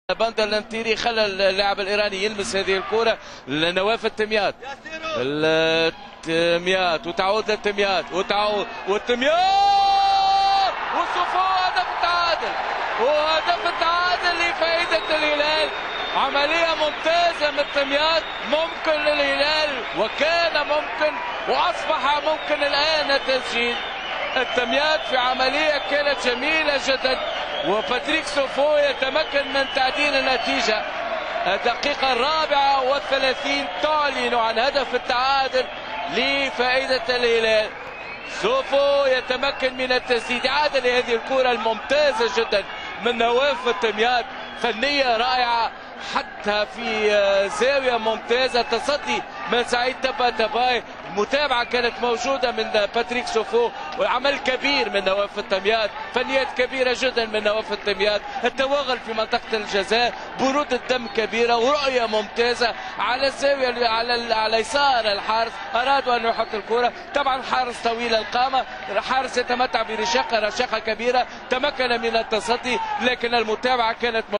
باندر الانتيري خلى اللاعب الايراني يلمس هذه الكره لنواف التميات. التميات وتعود للتميات والتميات وصفو هدف التعادل، وهدف التعادل لفائده الهلال. عمليه ممتازه من التميات، ممكن للهلال وكان ممكن واصبح ممكن الان التسجيل. التميات في عمليه كانت جميله جدا، وباتريك سوفو يتمكن من تعديل النتيجة. الدقيقة 34 تعلن عن هدف التعادل لفائدة الهلال. سوفو يتمكن من التسديد، عاد لهذه الكرة الممتازة جدا من نواف التميات، فنية رائعة حتى في زاوية ممتازة. تصدي من سعيد تباتباي، المتابعة كانت موجودة من باتريك سوفو، وعمل كبير من نواف التميات، فنيات كبيرة جدا من نواف التميات. التوغل في منطقة الجزاء، برود الدم كبيرة، ورؤية ممتازة على الزاوية على يسار الحارس. أرادوا أن يحط الكرة، طبعا حارس طويل القامة، حارس يتمتع برشاقة كبيرة، تمكن من التصدي، لكن المتابعة كانت